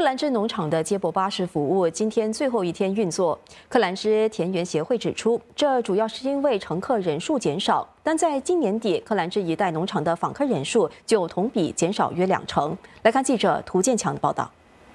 兰芝农场的接驳巴士服务今天最后一天运作。克兰芝田园协会指出，这主要是因为乘客人数减少，但在今年底，克兰芝一带农场的访客人数就同比减少约20%。来看记者涂建强的报道。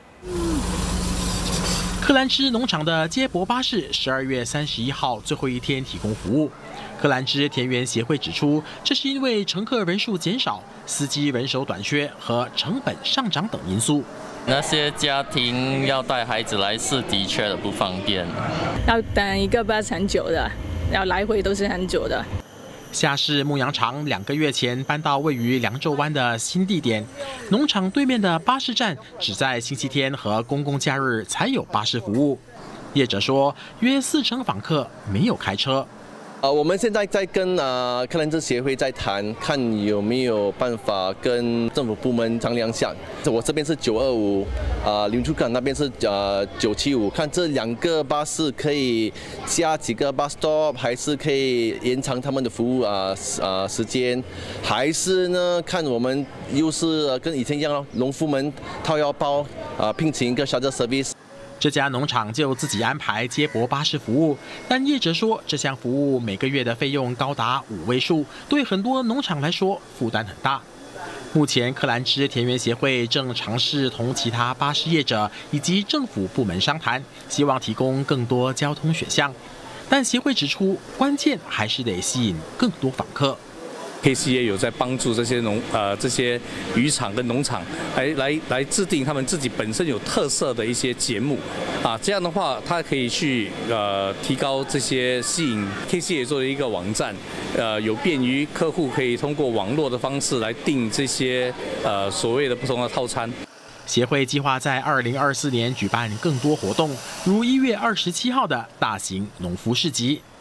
克兰芝农场的接驳巴士12月31号最后一天提供服务。克兰芝田园协会指出，这是因为乘客人数减少、司机人手短缺和成本上涨等因素。 那些家庭要带孩子来是的确的不方便， 要等一个bus很久的，要来回都是很久的。 夏市牧羊场2个月前搬到位于凉州湾的新地点，农场对面的巴士站只在星期天和公共假日才有巴士服务。业者说，约40%访客没有开车。 我们现在在跟克兰芝协会在谈，看有没有办法跟政府部门商量下。我这边是925，林出港那边是975，看这2个巴士可以加几个 bus stop， 还是可以延长他们的服务时间，还是呢看我们又是跟以前一样，农夫们掏腰包聘请一个 shuttle service。 这家农场就自己安排接驳巴士服务，但业者说这项服务每个月的费用高达5位数，对很多农场来说负担很大。目前克兰芝田园协会正尝试同其他巴士业者以及政府部门商谈，希望提供更多交通选项，但协会指出，关键还是得吸引更多访客。 KCA 有在帮助这些这些渔场跟农场来制定他们自己本身有特色的一些节目这样的话，它可以去提高这些吸引 KCA 做的一个网站，有便于客户可以通过网络的方式来订这些所谓的不同的套餐。 协会计划在2024年举办更多活动，如1月27号的大型农夫市集。